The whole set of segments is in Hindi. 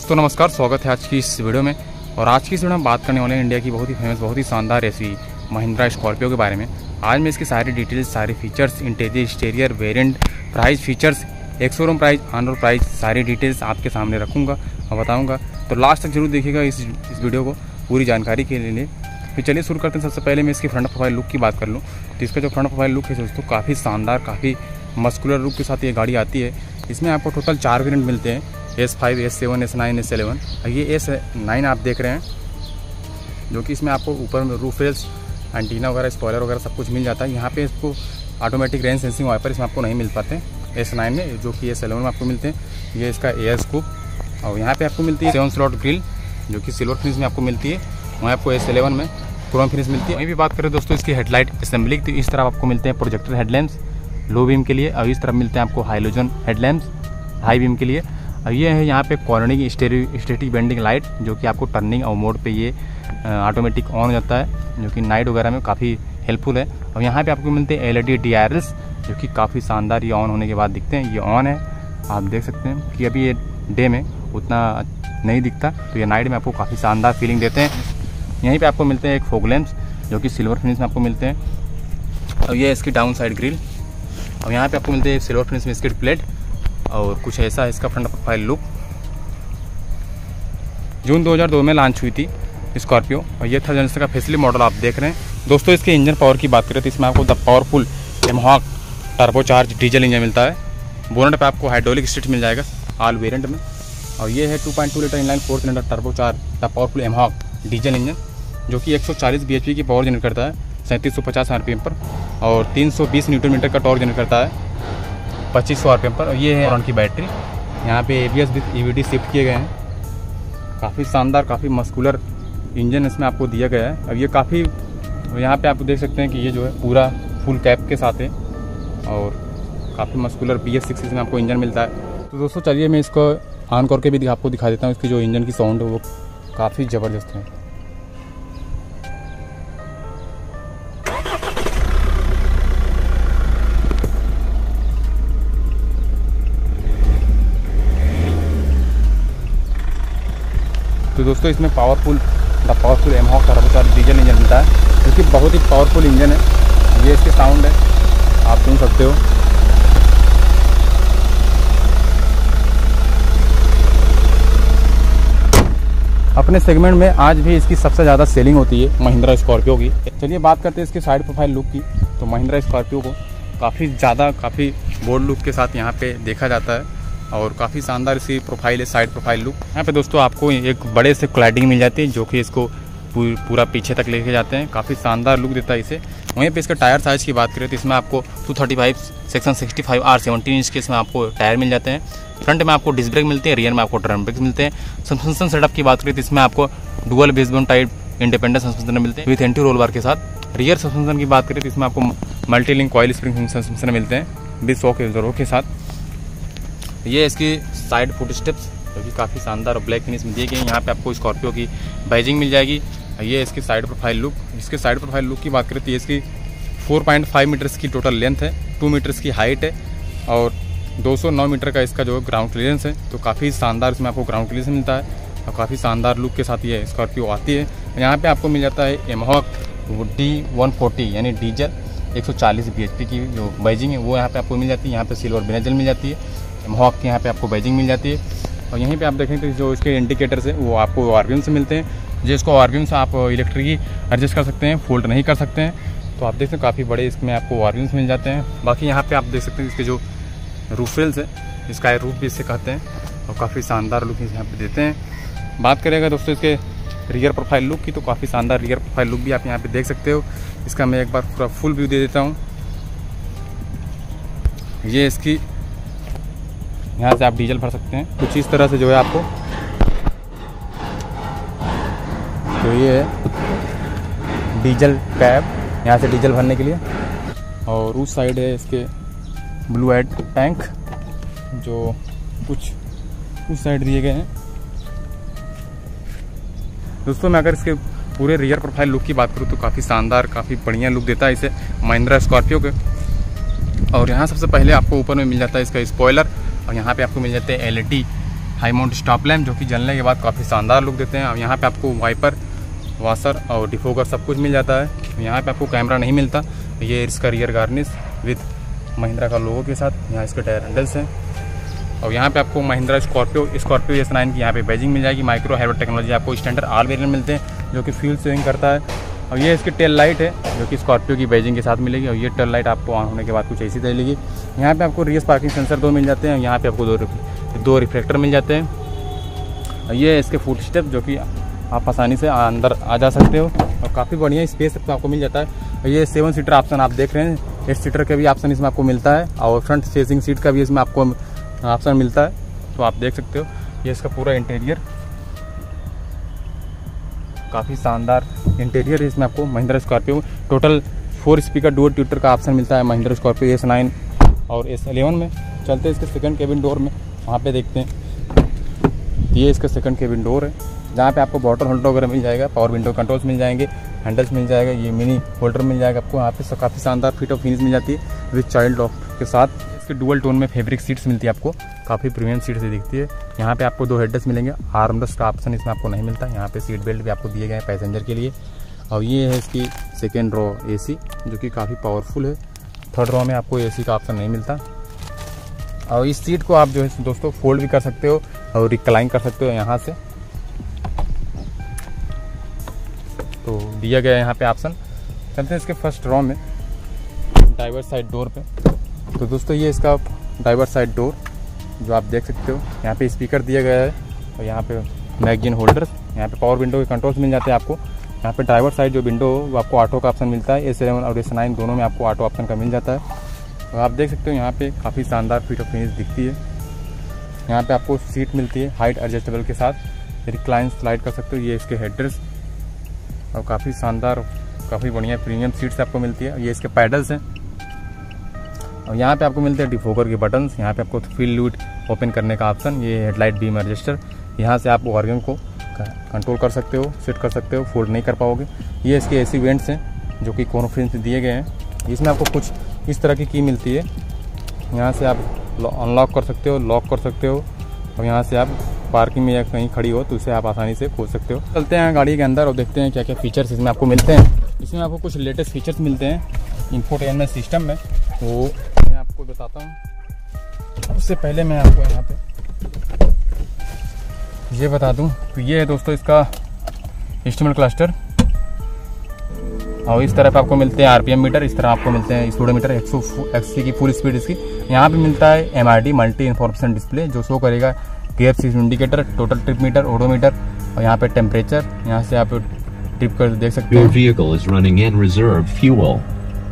दोस्तों नमस्कार, स्वागत है आज की इस वीडियो में। और आज की इस वीडियो में बात करने वाले हैं इंडिया की बहुत ही फेमस, बहुत ही शानदार ऐसी महिंद्रा स्कॉर्पियो के बारे में। आज मैं इसकी सारी डिटेल्स, सारे features, interior, exterior, variant, price, features, ex showroom price, on road price, सारी डिटेल्स आपके सामने रखूँगा और बताऊँगा। तो लास्ट तक जरूर देखिएगा इस वीडियो को पूरी जानकारी के लिए। फिर चलिए शुरू करते हैं। सबसे पहले मैं इसकी फ्रंट प्रोफाइल लुक की बात कर लूँ तो इसका जो फ्रंट प्रोफाइल लुक है दोस्तों काफ़ी शानदार, काफ़ी मस्कुलर लुक के साथ ये गाड़ी आती है। इसमें आपको टोटल 4 वेरिएंट मिलते हैं, S5, S7, S9, S11। ये S9 आप देख रहे हैं, जो कि इसमें आपको ऊपर में रूफ रेल्स, एंटीना वगैरह, स्पॉइलर वगैरह सब कुछ मिल जाता है। यहाँ पे इसको ऑटोमेटिक रेन सेंसिंग वाइपर इसमें आपको नहीं मिल पाते S9 में, जो कि S11 में आपको मिलते हैं। ये इसका एयर स्कूप, और यहाँ पे आपको मिलती है 7 स्लॉट ग्रिल, जो कि सिल्वर फिनिश में आपको मिलती है। वहाँ आपको S11 में क्रोम फिनिश मिलती है। वहीं भी बात करें दोस्तों इसकी हेडलाइट असेंबली, तो इस तरफ आपको मिलते हैं प्रोजेक्टर हेडलैम्प्स लो बीम के लिए, और इस तरफ मिलते हैं आपको हाइलोजन हेडलैम्प्स हाई बीम के लिए। और ये है यहाँ पे कॉर्नरिंग स्टैटिक बेंडिंग लाइट, जो कि आपको टर्निंग और मोड पे ये ऑटोमेटिक ऑन हो जाता है, जो कि नाइट वगैरह में काफ़ी हेल्पफुल है। और यहाँ पे आपको मिलते हैं LED DRLs, जो कि काफ़ी शानदार ये ऑन होने के बाद दिखते हैं। ये ऑन है, आप देख सकते हैं कि अभी ये डे में उतना नहीं दिखता, तो ये नाइट में आपको काफ़ी शानदार फीलिंग देते हैं। यहीं पे आपको मिलते हैं एक फॉग लैंप्स, जो कि सिल्वर फिनिश में आपको मिलते हैं। और ये इसकी डाउन साइड ग्रिल, और यहाँ पे आपको मिलते हैं सिल्वर फिनिश में इसकी प्लेट। और कुछ ऐसा है इसका फ्रंट प्रोफाइल लुक। जून 2002 में लॉन्च हुई थी स्कॉर्पियो, और ये था जनरेशन का फेसलिफ्ट मॉडल आप देख रहे हैं। दोस्तों इसके इंजन पावर की बात करें तो इसमें आपको the powerful mHawk turbocharge diesel engine मिलता है। बोनट पे आपको हाइड्रोलिक स्टिच मिल जाएगा ऑल वेरिएंट में। और ये है 2.2 litre inline 4 cylinder turbocharge the powerful mHawk diesel engine, जो कि 140 bhp की पावर जनरेट करता है 3750 RPM पर, और 320 न्यूटन मीटर का टॉर्क जनरेट करता है 2500 RPM पर। और ये है ऑन की बैटरी। यहाँ पे ABS विद EVD शिफ्ट किए गए हैं। काफ़ी शानदार, काफ़ी मस्कुलर इंजन इसमें आपको दिया गया है। अब ये काफ़ी, यहाँ पे आप देख सकते हैं कि ये जो है पूरा फुल कैप के साथ है, और काफ़ी मस्कुलर BS6 इसमें आपको इंजन मिलता है। तो दोस्तों चलिए मैं इसको ऑन करके भी आपको दिखा देता हूँ। इसकी जो इंजन की साउंड है वो काफ़ी ज़बरदस्त है। तो दोस्तों इसमें the powerful mHawk turbocharge diesel engine मिलता है, जो कि बहुत ही पावरफुल इंजन है। ये इसकी साउंड है, आप सुन सकते हो। अपने सेगमेंट में आज भी इसकी सबसे ज़्यादा सेलिंग होती है महिंद्रा स्कॉर्पियो की। चलिए बात करते हैं इसके साइड प्रोफाइल लुक की। तो महिंद्रा स्कॉर्पियो को काफ़ी बोल्ड लुक के साथ यहाँ पे देखा जाता है, और काफ़ी शानदार इसकी प्रोफाइल है, साइड प्रोफाइल लुक। यहाँ पे दोस्तों आपको एक बड़े से क्लैडिंग मिल जाती है, जो कि इसको पूरा पीछे तक लेके जाते हैं। काफ़ी शानदार लुक देता है इसे। वहीं पे इसका टायर साइज़ की बात करें तो इसमें आपको 235 सेक्शन 65 R17 इंच के इसमें आपको टायर मिल जाते हैं। फ्रंट में आपको डिस्क ब्रेक मिलते हैं, रियर में आपको ड्रम ब्रेक मिलते हैं। सस्पेंशन सेटअप की बात करें तो इसमें आपको dual wishbone type independent suspension मिलते हैं विथ एंटी रोल बार के साथ। रियर सस्पेंशन की बात करें तो इसमें आपको multi link coil spring suspension मिलते हैं विथ शॉक एब्जॉर्बर के साथ। ये इसकी साइड फुट स्टेप्स, जो कि काफ़ी शानदार और ब्लैक फिनिश में दिए गए हैं। यहाँ पे आपको स्कॉर्पियो की बैजिंग मिल जाएगी। ये इसकी साइड प्रोफाइल लुक। इसके साइड प्रोफाइल लुक की बात करें तो ये इसकी 4.5 मीटर्स की टोटल लेंथ है, 2 मीटर्स की हाइट है, और 209 मीटर का इसका जो ग्राउंड क्लियरेंस है। तो काफ़ी शानदार इसमें आपको ग्राउंड क्लियरेंस मिलता है, और काफ़ी शानदार लुक के साथ ये स्कॉर्पियो आती है। यहाँ पे आपको मिल जाता है एमहॉक D140 यानी डीजल 140 bhp की जो बैजिंग है वो यहाँ पे आपको मिल जाती है। यहाँ पे सिल्वर बेनेजल मिल जाती है, एमहॉक के यहाँ पे आपको बैजिंग मिल जाती है। और यहीं पे आप देखें तो जो इसके इंडिकेटर्स है वो आपको RPM से मिलते हैं, जिसको RPM से आप इलेक्ट्रिक एडजस्ट कर सकते हैं, फोल्ड नहीं कर सकते हैं। तो आप देख सकते हैं काफ़ी बड़े इसमें आपको RPM मिल जाते हैं। बाकी यहाँ पे आप देख सकते हैं इसके जो रूफ रेल्स है, स्काई रूफ भी इससे कहते हैं, और काफ़ी शानदार लुक यहाँ पे देते हैं। बात करेगा दोस्तों इसके रियर प्रोफाइल लुक की, तो काफ़ी शानदार रियर प्रोफाइल लुक भी आप यहाँ पे देख सकते हो। इसका मैं एक बार पूरा फुल व्यू दे देता हूँ। ये इसकी, यहाँ से आप डीजल भर सकते हैं कुछ इस तरह से जो है आपको। तो ये है डीजल कैब, यहाँ से डीजल भरने के लिए। और उस साइड है इसके ब्लू हेड टैंक, जो कुछ उस साइड दिए गए हैं। दोस्तों मैं अगर इसके पूरे रियर प्रोफाइल लुक की बात करूँ तो काफ़ी शानदार, काफ़ी बढ़िया लुक देता है इसे महिंद्रा स्कॉर्पियो के। और यहाँ सबसे पहले आपको ऊपर में मिल जाता है इसका स्पॉइलर, और यहाँ पे आपको मिल जाते हैं LED high mount stop lamp जो कि जलने के बाद काफ़ी शानदार लुक देते हैं। और यहाँ पे आपको वाइपर, वाशर और डिफोगर सब कुछ मिल जाता है। यहाँ पे आपको कैमरा नहीं मिलता। ये इसका रियर गार्निश विद महिंद्रा का लोगो के साथ, यहाँ इसके टायर हैंडल्स हैं। और यहाँ पे आपको महिंद्रा स्कॉर्पियो S9 की यहाँ पे बैजिंग मिल जाएगी। माइक्रो हाइब्रिड टेक्नोलॉजी आपको स्टैंडर्ड आल वेरिएंट मिलते हैं जो कि फ्यूल सेविंग करता है। और ये इसकी टेल लाइट है जो कि स्कॉर्पियो की बैजिंग के साथ मिलेगी। और ये टेल लाइट आपको ऑन होने के बाद कुछ ऐसी मिलेगी। यहाँ पे आपको रियर पार्किंग सेंसर 2 मिल जाते हैं। यहाँ पे आपको दो रिफ्लेक्टर मिल जाते हैं। और ये इसके फुट स्टेप जो कि आप आसानी से अंदर आ जा सकते हो और काफ़ी बढ़िया स्पेस आपको मिल जाता है। और ये 7 सीटर ऑप्शन आप देख रहे हैं, 8 सीटर का भी ऑप्शन इसमें आपको मिलता है और फ्रंट फेसिंग सीट का भी इसमें आपको ऑप्शन मिलता है। तो आप देख सकते हो ये इसका पूरा इंटीरियर, काफ़ी शानदार इंटीरियर है इसमें आपको Mahindra Scorpio. Total 4 speaker dual tweeter का ऑप्शन मिलता है महिंद्रा स्कॉर्पियो S9 और S11 में। चलते हैं इसके सेकंड केबिन डोर में, वहाँ पे देखते हैं। ये इसका सेकंड केबिन डोर है जहाँ पे आपको बॉटल होल्डर वगैरह मिल जाएगा, पावर विंडो कंट्रोल्स मिल जाएंगे, हैंडल्स मिल जाएगा, ये मिनी होल्डर मिल जाएगा आपको। यहाँ पे काफ़ी शानदार फिट और फिनिश मिल जाती है विद चाइल्ड लॉक के साथ। इसके डुअल टोन में फैब्रिक सीट्स मिलती है आपको, काफ़ी प्रीमियम सीट से दिखती है। यहाँ पे आपको 2 हेडरेस्ट मिलेंगे। आर्मरेस्ट का ऑप्शन इसमें आपको नहीं मिलता। यहाँ पे सीट बेल्ट भी आपको दिए गए हैं पैसेंजर के लिए। और ये है इसकी सेकेंड रो AC जो कि काफ़ी पावरफुल है। थर्ड रो में आपको AC का ऑप्शन नहीं मिलता। और इस सीट को आप जो है दोस्तों फोल्ड भी कर सकते हो और रिक्लाइन कर सकते हो यहाँ से, तो दिया गया है यहाँ पे ऑप्शन। चलते हैं इसके फर्स्ट रो में, ड्राइवर साइड डोर पे। तो दोस्तों ये इसका ड्राइवर साइड डोर जो आप देख सकते हो, यहाँ पे स्पीकर दिया गया है और यहाँ पे मैगजीन होल्डर्स, यहाँ पे पावर विंडो के कंट्रोल्स मिल जाते हैं आपको। यहाँ पे ड्राइवर साइड जो विंडो हो वो आपको ऑटो का ऑप्शन मिलता है। S11 और S9 दोनों में आपको ऑटो ऑप्शन का मिल जाता है। और आप देख सकते हो यहाँ पे काफ़ी शानदार फिट और फिनिश दिखती है। यहाँ पे आपको सीट मिलती है हाइट एडजस्टेबल के साथ, रिक्लाइन स्लाइड कर सकते हो। ये इसके हेडरेस्ट और काफ़ी शानदार, काफ़ी बढ़िया प्रीमियम सीट्स आपको मिलती है। ये इसके पैडल्स हैं और यहाँ पे आपको मिलते हैं डिफोगर के बटन्स। यहाँ पे आपको फील्ड लूट ओपन करने का ऑप्शन, ये हेडलाइट बीम एडजस्टर, यहाँ से आप ऑर्गन को कंट्रोल कर सकते हो, सेट कर सकते हो, फोल्ड नहीं कर पाओगे। ये इसके AC वेंट्स हैं जो कि कॉन्फ्रेंस में दिए गए हैं। इसमें आपको कुछ इस तरह की मिलती है, यहाँ से आप अनलॉक कर सकते हो, लॉक कर सकते हो। और यहाँ से आप पार्किंग में या कहीं खड़ी हो तो उसे आप आसानी से खोल सकते हो। चलते हैं गाड़ी के अंदर और देखते हैं क्या क्या फीचर्स इसमें आपको मिलते हैं। इसमें आपको कुछ लेटेस्ट फीचर्स मिलते हैं इंफोटेनमेंट सिस्टम में, वो मैं आपको बताता हूँ। उससे पहले मैं आपको यहाँ पे ये बता दूँ, तो ये है दोस्तों इसका इंस्ट्रूमेंट क्लस्टर। और इस तरफ आपको मिलते हैं RPM मीटर, इस तरह आपको मिलते हैं स्पीडोमीटर, 180 की फुल स्पीड इसकी। यहाँ पे मिलता है MRD मल्टी इन्फॉर्मेशन डिस्प्ले जो शो करेगा gear speed indicator, total trip meter, odometer और यहाँ पे टेम्परेचर। यहाँ से आप ट्रिप कर देख सकते हैं। Your vehicle is running in reserve fuel.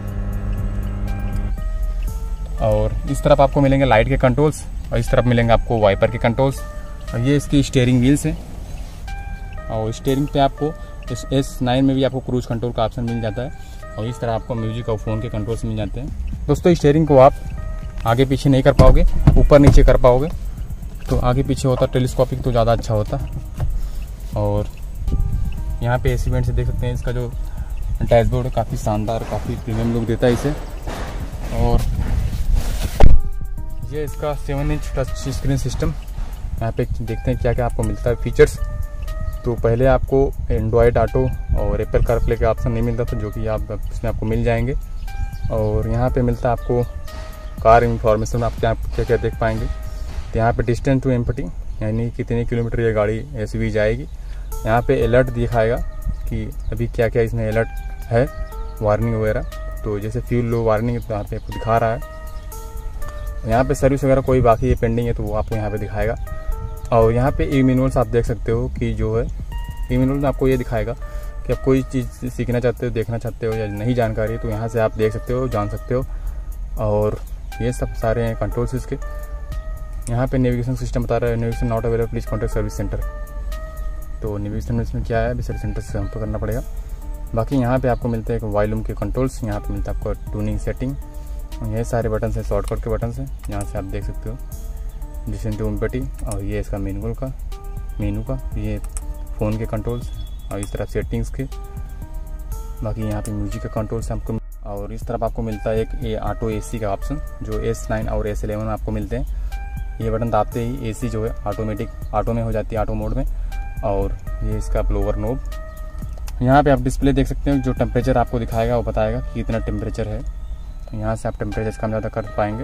और इस तरफ आपको मिलेंगे लाइट के कंट्रोल्स और इस तरफ मिलेंगे आपको वाइपर के कंट्रोल्स। और ये इसकी स्टीयरिंग व्हील्स हैं और स्टीयरिंग पे आपको इस S9 में भी आपको क्रूज कंट्रोल का ऑप्शन मिल जाता है। और इस तरह आपको म्यूजिक और फ़ोन के कंट्रोल्स मिल जाते हैं। दोस्तों स्टीयरिंग को आप आगे पीछे नहीं कर पाओगे, ऊपर नीचे कर पाओगे। तो आगे पीछे होता टेलीस्कोपिक तो ज़्यादा अच्छा होता। और यहाँ पे AC वेंट से देख सकते हैं इसका जो डैशबोर्ड है काफ़ी शानदार, काफ़ी प्रीमियम लुक देता है इसे। और ये इसका 7 इंच टच स्क्रीन सिस्टम, यहाँ पे देखते हैं क्या क्या आपको मिलता है फीचर्स। तो पहले आपको एंड्रॉयड ऑटो और एप्पल कारप्ले का ऑप्शन नहीं मिलता था जो कि आप इसमें आपको मिल जाएंगे। और यहाँ पे मिलता है आपको कार इंफॉर्मेशन, आप क्या क्या देख पाएंगे। तो यहाँ पे डिस्टेंस टू एम्प्टी यानी कितने किलोमीटर ये गाड़ी SUV जाएगी। यहाँ पे अलर्ट दिखाएगा कि अभी क्या क्या इसमें अलर्ट है, वार्निंग वगैरह। तो जैसे फ्यूल लो वार्निंग तो यहाँ पे आपको दिखा रहा है। यहाँ पे सर्विस वगैरह कोई बाकी पेंडिंग है तो वो आपको यहाँ पे दिखाएगा। और यहाँ पे ई-मैनुअल्स आप देख सकते हो कि जो है ई-मैनुअल में आपको ये दिखाएगा कि आप कोई चीज़ सीखना चाहते हो, देखना चाहते हो या नहीं जानकारी है तो यहाँ से आप देख सकते हो, जान सकते हो। और ये सब सारे हैं कंट्रोल्स इसके। यहाँ पे नेविगेशन सिस्टम बता रहा है, navigation not available please contact service centre. तो नेविगेशन में इसमें क्या है, अभी सर्विस सेंटर से संपर्क करना पड़ेगा। बाकी यहाँ पे आपको मिलते हैं वॉल्यूम के कंट्रोल्स, यहाँ पे मिलता है आपको ट्यूनिंग सेटिंग। ये सारे बटन हैं शॉर्टकट के बटन हैं, यहाँ से आप देख सकते हो डिस्टेंस टू एम्प्टी। और ये इसका मेनू का ये फ़ोन के कंट्रोल्स और इस तरफ सेटिंग्स के। बाकी यहाँ पे म्यूजिक का कंट्रोल्स आपको। और इस तरफ आपको मिलता है एक ऑटो AC का ऑप्शन जो S9 और S11 में आपको मिलते हैं। ये बटन दाबते ही AC जो है ऑटोमेटिक ऑटो में हो जाती है, ऑटो मोड में। और ये इसका ब्लोअर नोब। यहाँ पे आप डिस्प्ले देख सकते हो, जो टेम्परेचर आपको दिखाएगा वो बताएगा कि कितना टेम्परेचर है। तो यहाँ से आप टेम्परेचर कम ज़्यादा कर पाएंगे।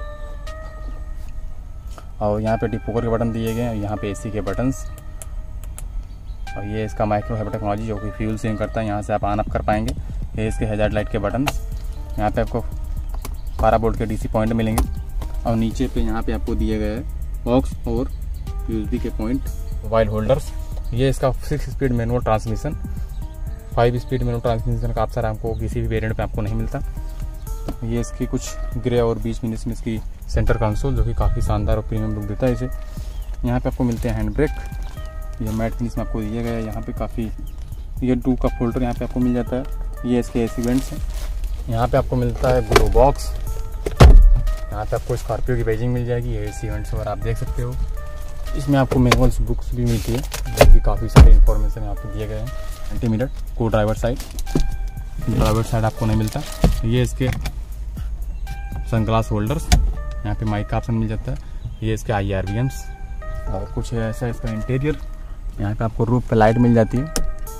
और यहाँ पे डिपोकर के बटन दिए गए हैं, यहाँ पे AC के बटन्स। और ये इसका माइक्रो हाइब्रिड टेक्नोलॉजी जो कि फ्यूल सेविंग करता है, यहाँ से आप ऑन अप कर पाएंगे। ये इसके हैजार्ड लाइट के बटन्स। यहाँ पे आपको 12 वोल्ट के DC पॉइंट मिलेंगे। और नीचे पे यहाँ पे आपको दिए गए बॉक्स और USB के पॉइंट, मोबाइल होल्डर्स। ये इसका 6 speed manual transmission, 5 speed manual transmission का ऑप्शन आपको किसी भी वेरिएंट पे आपको नहीं मिलता। ये इसकी कुछ ग्रे और बीच में इसकी सेंटर कंसोल जो कि काफ़ी शानदार और प्रीमियम लुक देता है इसे। यहाँ पे आपको मिलते हैं हैंड ब्रेक, ये मैट फिनिश में आपको दिया गया है। यहाँ पे काफ़ी ये 2 कप होल्डर यहाँ पे आपको मिल जाता है। ये इसके AC वेंट्स हैं। यहाँ पे आपको मिलता है ग्लो बॉक्स। यहाँ पे आपको स्कॉर्पियो की बैजिंग मिल जाएगी। ये AC वेंट्स और आप देख सकते हो। इसमें आपको मैनुअल्स बुक्स भी मिलती है जो कि काफ़ी सारी इन्फॉर्मेशन यहाँ पे दिए गए हैं। 20 मिनट को ड्राइवर साइड आपको नहीं मिलता। ये इसके सनग्लास होल्डर्स, यहाँ पे माइक का ऑप्शन मिल जाता है। ये इसके IRVMs और कुछ ऐसा इसका इंटीरियर। यहाँ पे आपको रूफ पे लाइट मिल जाती है।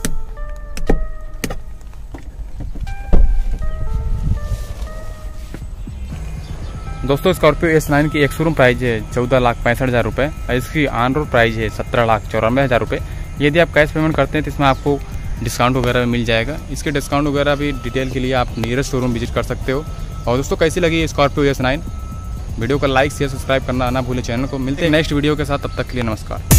दोस्तों स्कॉर्पियो S9 की एक शोरूम प्राइस है 14,65,000 रुपये और इसकी ऑन रोड प्राइस है 17,94,000 रुपये। यदि आप कैश पेमेंट करते हैं तो इसमें आपको डिस्काउंट वगैरह मिल जाएगा। इसके डिस्काउंट वगैरह भी डिटेल के लिए आप नियरेस्ट शोरूम विजिट कर सकते हो। और दोस्तों कैसी लगी स्कॉर्पियो S9? वीडियो को लाइक शेयर सब्सक्राइब करना ना भूलें चैनल को। मिलते हैं नेक्स्ट वीडियो के साथ, तब तक के लिए नमस्कार।